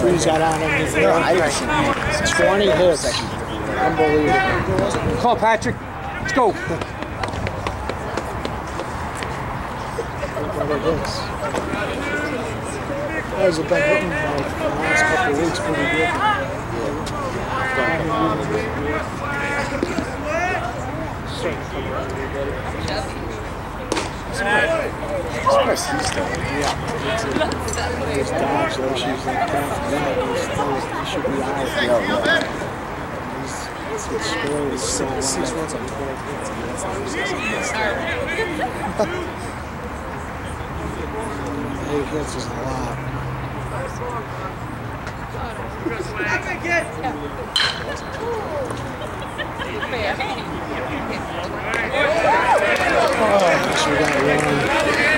he's got on him. He's 20 hits. Unbelievable. Come on, Patrick. Let's go. Guys have been hitting like the last couple of weeks pretty good. His dodge, though, she's like half that. He should be out. His score is so low. 6 runs on 12 hits. Eight hits is a lot. Oh, she got one.